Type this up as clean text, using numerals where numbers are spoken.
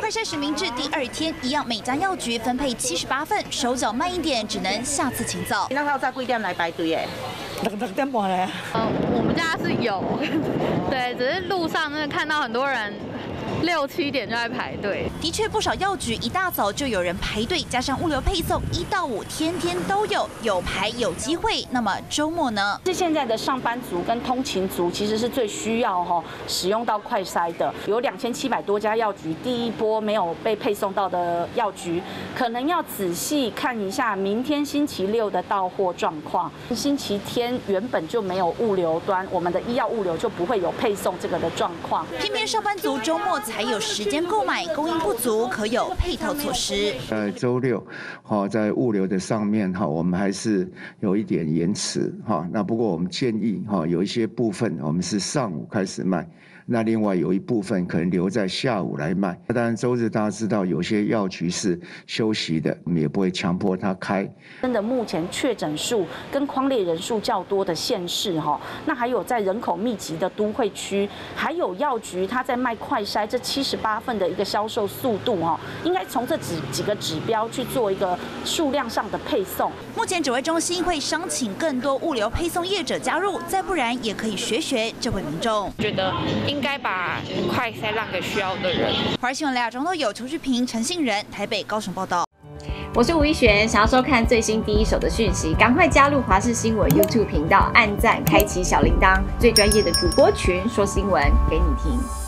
快筛实名制第2天，一样每家药局分配78份，手脚慢一点，只能下次请早。 那要在几点来排队诶 6点半来。 我们家是有，对，只是路上真的看到很多人6、7点就在排队。 的确，不少药局一大早就有人排队，加上物流配送1到5天天都有，有排有机会。那么周末呢？ 是现在的上班族跟通勤族其实是最需要使用到快筛的，有2700多家药局，第一波没有被配送到的药局，可能要仔细看一下明天星期6的到货状况。星期天原本就没有物流端，我们的医药物流就不会有配送这个的状况。 偏偏上班族周末才有时间购买，供应不足，可有配套措施。 周6，在物流的上面我们还是有一点延迟那不过我们建议有一些部分我们是上午开始卖。那另外有一部分可能留在下午来卖。当然周日大家知道有些药局是休息的，我们也不会强迫它开。 真的目前确诊数跟匡列人数较多的县市那还有在人口密集的都会区，还有药局它在卖快筛这78份的一个销售速度应该从这几个指标去做一个数量上的配送。 目前指挥中心会商请更多物流配送业者加入，再不然也可以学这位民众。 觉得应该把快筛让给需要的人。 华视新闻2中都有邱旭平、陈信仁，台北、高雄报道。 我是吴一璇，想要收看最新第一手的讯息，赶快加入华视新闻 YouTube 频道，按赞、开启小铃铛，最专业的主播群说新闻给你听。